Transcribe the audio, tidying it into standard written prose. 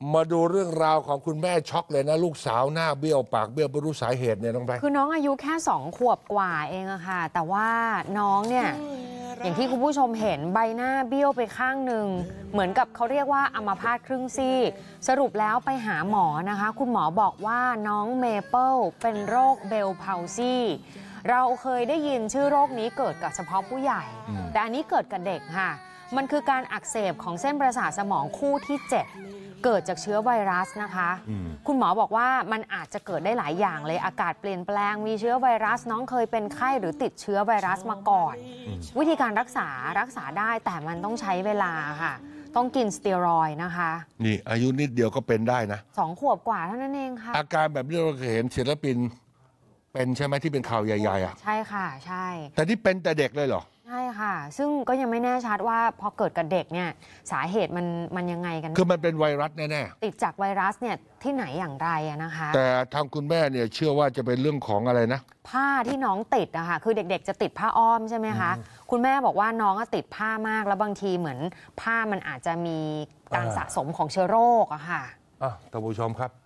มาดูเรื่องราวของคุณแม่ช็อกเลยนะลูกสาวหน้าเบี้ยวปากเบี้ยวไม่รู้สาเหตุเนี่ยน้องไปคือน้องอายุแค่2 ขวบกว่าเองอะค่ะแต่ว่าน้องเนี่ยอย่างที่คุณผู้ชมเห็นใบหน้าเบี้ยวไปข้างหนึ่งเหมือนกับเขาเรียกว่าอัมพาตครึ่งซีกสรุปแล้วไปหาหมอนะคะคุณหมอบอกว่าน้องเมเปิลเป็นโรคเบลพาลซี่เราเคยได้ยินชื่อโรคนี้เกิดกับเฉพาะผู้ใหญ่แต่อันนี้เกิดกับเด็กค่ะมันคือการอักเสบของเส้นประสาทสมองคู่ที่7เกิดจากเชื้อไวรัสนะคะคุณหมอบอกว่ามันอาจจะเกิดได้หลายอย่างเลยอากาศเปลี่ยนแปลงมีเชื้อไวรัสน้องเคยเป็นไข้หรือติดเชื้อไวรัสมาก่อนวิธีการรักษาได้แต่มันต้องใช้เวลาค่ะต้องกินสเตียรอยด์นะคะนี่อายุนิดเดียวก็เป็นได้นะ 2 ขวบกว่าเท่านั้นเองค่ะอาการแบบนี้เราเคยเห็นศิลปินเป็นใช่ไหมที่เป็นข่าวใหญ่ๆอ่ะใช่ค่ะใช่แต่ที่เป็นแต่เด็กเลยเหรอใช่ค่ะซึ่งก็ยังไม่แน่ชัดว่าพอเกิดกับเด็กเนี่ยสาเหตุมันยังไงกันคือมันเป็นไวรัสแน่ๆติดจากไวรัสเนี่ยที่ไหนอย่างไรนะคะแต่ทางคุณแม่เนี่ยเชื่อว่าจะเป็นเรื่องของอะไรนะผ้าที่น้องติดอะค่ะคือเด็กๆจะติดผ้าอ้อมใช่ไหมคะคุณแม่บอกว่าน้องติดผ้ามากแล้วบางทีเหมือนผ้ามันอาจจะมีการสะสมของเชื้อโรคอะค่ะท่านผู้ชมครับ